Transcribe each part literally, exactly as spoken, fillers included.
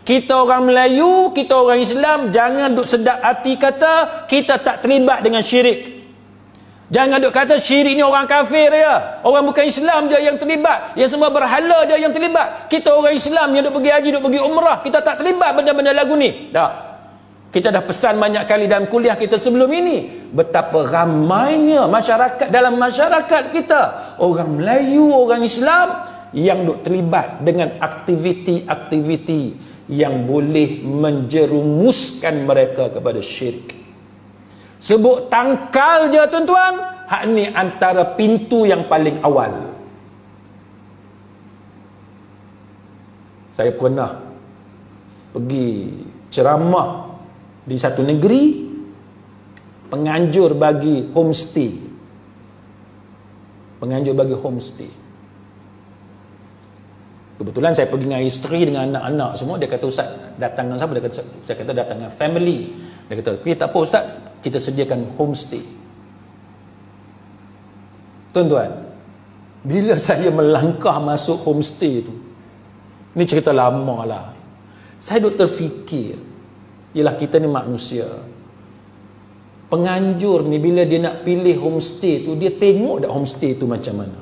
Kita orang Melayu, kita orang Islam, jangan duk sedap hati kata kita tak terlibat dengan syirik. Jangan duk kata syirik ni orang kafir ya. Orang bukan Islam je yang terlibat. Yang semua berhala je yang terlibat. Kita orang Islam yang duk pergi haji, duk pergi umrah, kita tak terlibat benda-benda lagu ni. Tak. Kita dah pesan banyak kali dalam kuliah kita sebelum ini, betapa ramainya masyarakat dalam masyarakat kita, orang Melayu, orang Islam yang duk terlibat dengan aktiviti-aktiviti yang boleh menjerumuskan mereka kepada syirik. Sebut tangkal je tuan-tuan, hak ni antara pintu yang paling awal. Saya pernah pergi ceramah di satu negeri, penganjur bagi homestay. Penganjur bagi homestay. Kebetulan saya pergi dengan isteri, dengan anak-anak semua. Dia kata, Ustaz, datang dengan siapa? Dia kata, saya kata datang dengan family. Dia kata, tapi tak apa Ustaz, kita sediakan homestay. Tuan-tuan, bila saya melangkah masuk homestay tu, ni cerita lama lah, saya duk terfikir, ialah kita ni manusia. Penganjur ni bila dia nak pilih homestay tu, dia tengok dah homestay tu macam mana.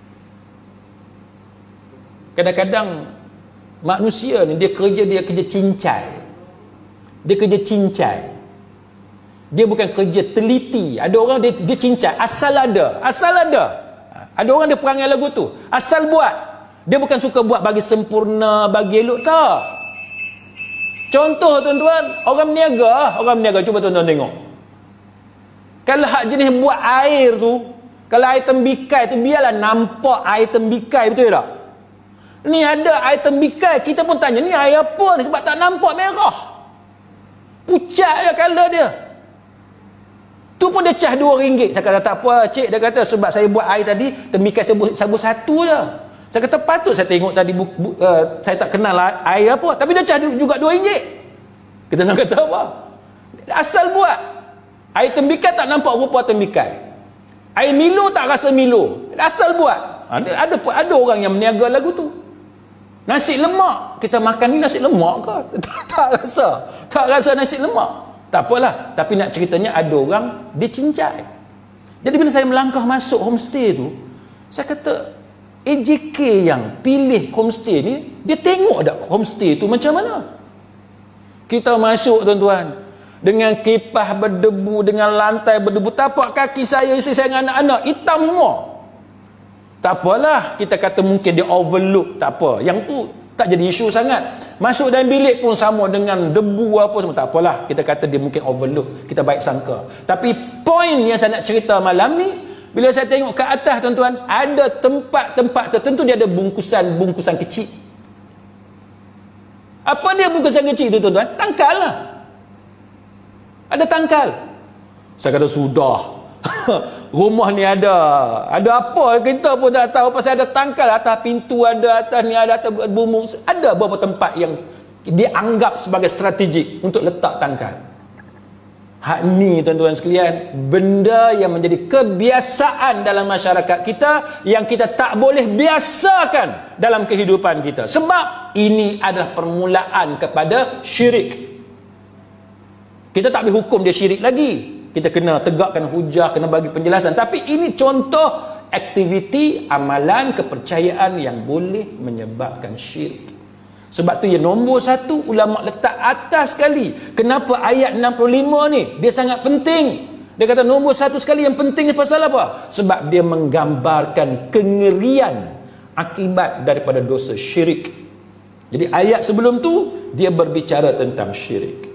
Kadang-kadang manusia ni dia kerja, dia kerja cincai. Dia kerja cincai. Dia bukan kerja teliti. Ada orang dia, dia cincai, asal ada, asal ada. Ada orang dia perangai lagu tu, asal buat. Dia bukan suka buat bagi sempurna, bagi elok, tak. Contoh tuan-tuan, orang meniaga, orang meniaga cuba tuan-tuan tengok. Kalau hak jenis buat air tu, kalau air tembikai tu, biarlah nampak air tembikai, betul tak? Ni ada air tembikai, kita pun tanya, ni air apa ni? Sebab tak nampak merah. Pucat je color dia. Tu pun dia cah dua ringgit. Saya kata, tak apa cik. Dia kata, sebab saya buat air tadi, tembikai sabu, sabu satu je. Saya kata, patut saya tengok tadi, bu, bu, uh, saya tak kenal air apa. Tapi dia cah juga dua ringgit. Kita nak kata apa? Asal buat. Air tembikai tak nampak rupa tembikai. Air Milo tak rasa Milo. Asal buat. Ada, ada, ada orang yang meniaga lagu tu. Nasi lemak, kita makan ni nasi lemak ke? Tak, tak rasa. Tak rasa nasi lemak. Tak apalah. Tapi nak ceritanya ada orang, dia cincai. Jadi bila saya melangkah masuk homestay tu, saya kata, A J K yang pilih homestay ni, dia tengok tak homestay tu macam mana? Kita masuk tuan-tuan, dengan kipas berdebu, dengan lantai berdebu, tapak kaki saya, isteri saya dengan anak-anak, hitam semua. Tak apalah, kita kata mungkin dia overlook, tak apa. Yang tu tak jadi isu sangat. Masuk dalam bilik pun sama dengan debu apa semua, tak apalah. Kita kata dia mungkin overlook, kita baik sangka. Tapi poin yang saya nak cerita malam ni, bila saya tengok ke atas tuan-tuan, ada tempat-tempat tertentu dia ada bungkusan-bungkusan kecil. Apa dia bungkusan kecil tu tuan-tuan? Tangkal lah. Ada tangkal. Saya kata sudah. Rumah ni ada ada apa kita pun tak tahu, pasal ada tangkal atas pintu, ada atas ni, ada atas bumbu, ada beberapa tempat yang dianggap sebagai strategik untuk letak tangkal. Hak ni tuan-tuan sekalian, benda yang menjadi kebiasaan dalam masyarakat kita yang kita tak boleh biasakan dalam kehidupan kita, sebab ini adalah permulaan kepada syirik. Kita tak boleh hukum dia syirik lagi. Kita kena tegakkan hujah, kena bagi penjelasan. Tapi ini contoh aktiviti, amalan, kepercayaan yang boleh menyebabkan syirik. Sebab tu yang nombor satu, ulama letak atas sekali. Kenapa ayat enam puluh lima ni dia sangat penting? Dia kata nombor satu sekali yang penting ni pasal apa? Sebab dia menggambarkan kengerian akibat daripada dosa syirik. Jadi ayat sebelum tu dia berbicara tentang syirik.